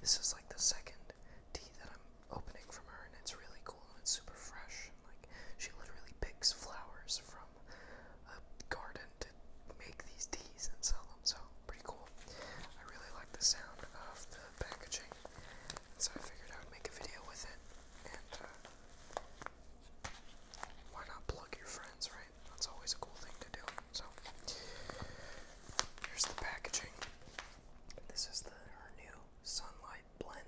This is like the second tea that I'm opening from her, and it's really cool and it's super fresh. Like, she literally picks flowers from a garden to make these teas and sell them, so pretty cool. I really like the sound of the packaging, so I figured I would make a video with it, and why not plug your friends, right? That's always a cool thing to do. So here's the packaging. This is her new Sunlight blend.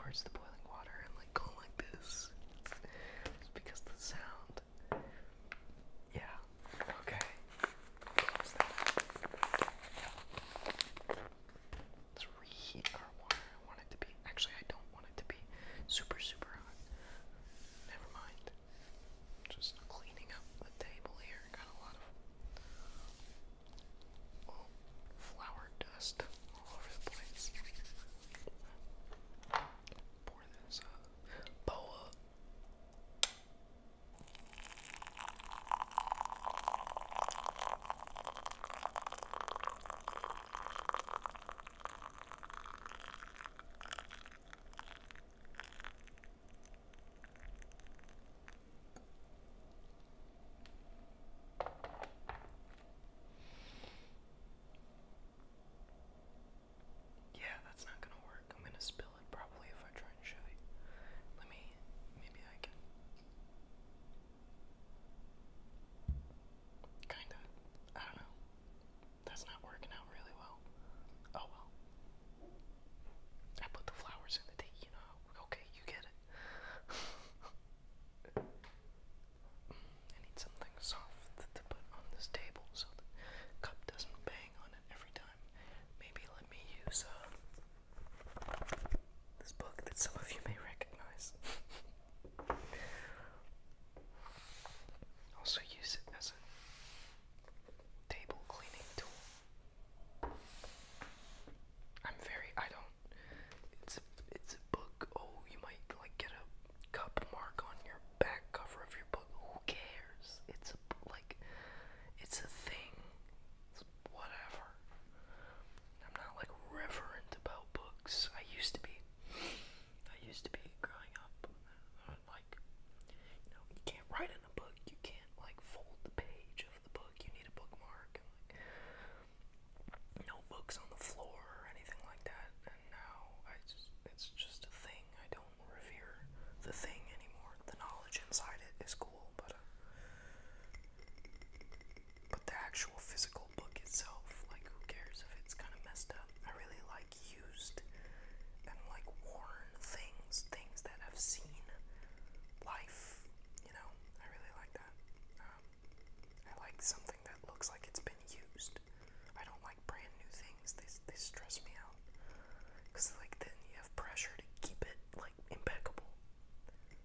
towards the boiling water and like go like this. It's because the sound. Yeah. Okay. Close that. Let's reheat our water. I want it to be. Actually, I don't want it to be super, super hot. Never mind. Just cleaning up the table here. Got a lot of flour dust all over the place. Pour this boa. Yeah, that's not gonna work. I'm gonna spill it probably if I try and show you. Maybe I can. Kinda. I don't know. That's not working out really well. Oh well. I put the flowers in the tea, you know. Okay, you get it. I need something soft to put on this table so the cup doesn't bang on it every time. Maybe let me use this book that some of you may recognize. Also use it as a table cleaning tool. It's a book. Oh, you might like get a cup mark on your back cover of your book. Who cares? It's a thing. It's whatever. I'm not like reverent about books. I used to be growing up. Like, you can't write in a book. You can't like fold the page of the book. You need a bookmark. And, no books on the floor or anything like that. And now it's just a thing. I don't revere the thing anymore. The knowledge inside it is cool, but the actual physical book itself, like, who cares if it's kind of messed up? I really like used and like worn things that have seen life. I really like that. I like something that looks like it's been used. I don't like brand new things. They stress me out. Because like then you have pressure to keep it like impeccable.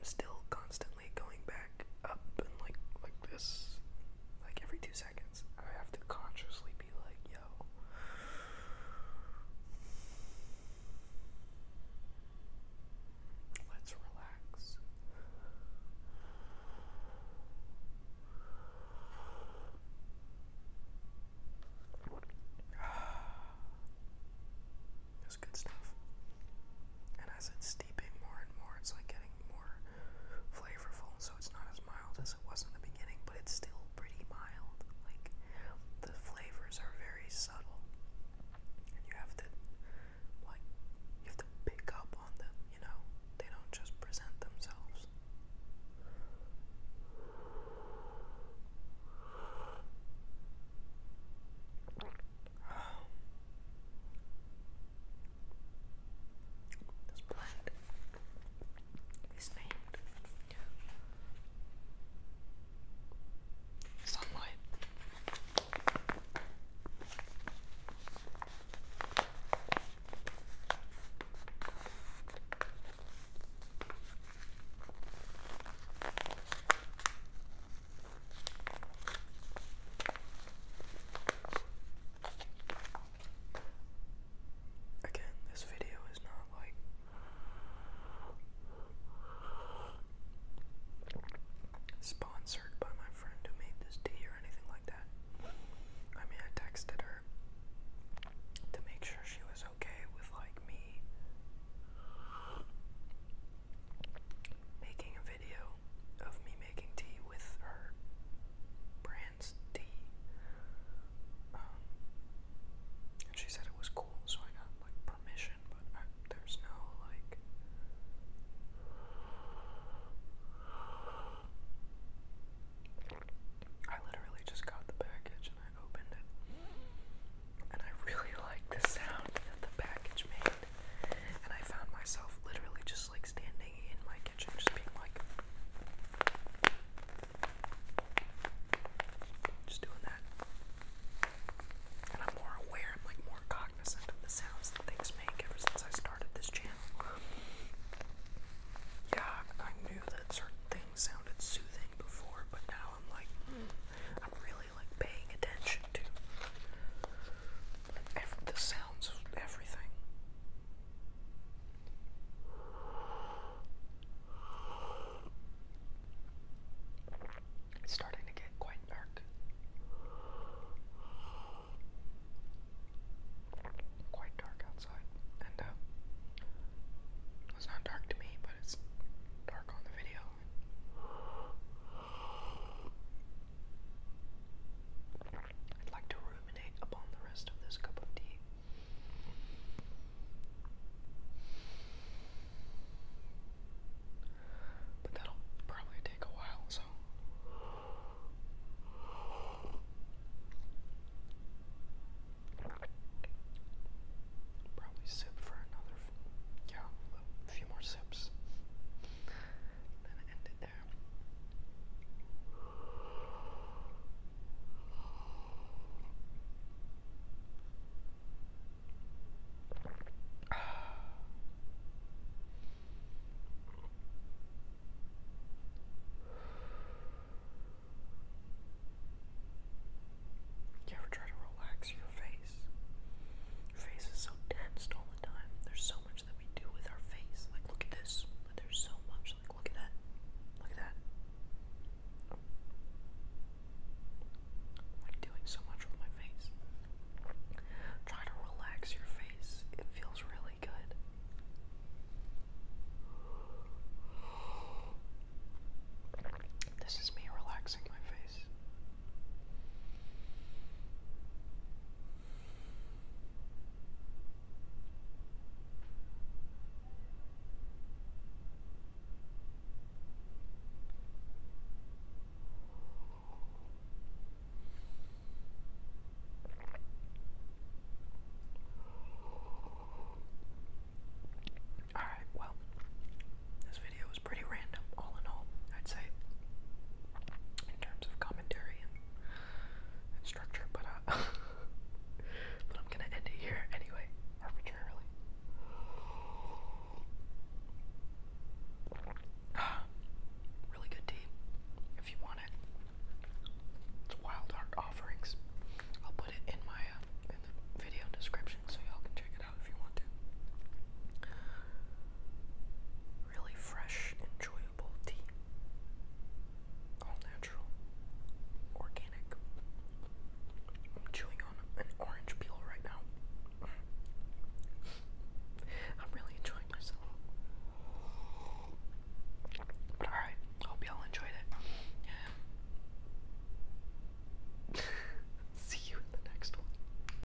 I'm still